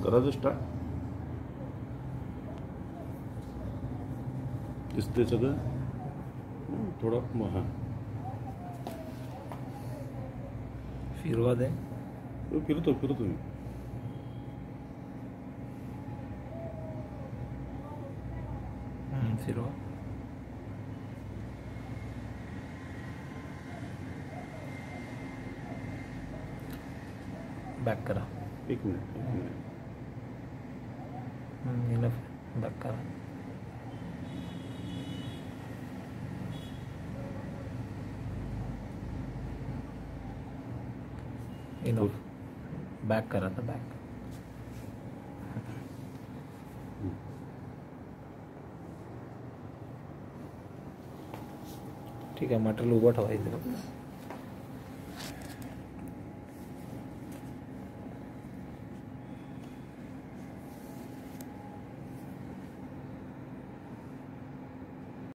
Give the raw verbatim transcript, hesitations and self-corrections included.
करायचं स्टार्ट. दिसते सगळं थोडं. हां फिरवा दे. फिरतो फिरतो मी. फिरवा. बॅक करा. एक मिनिट एक मिनिट. बॅक करा. इनफ. बॅक करा तर बॅक. ठीक आहे. मटेरियल उभं ठेवायचं.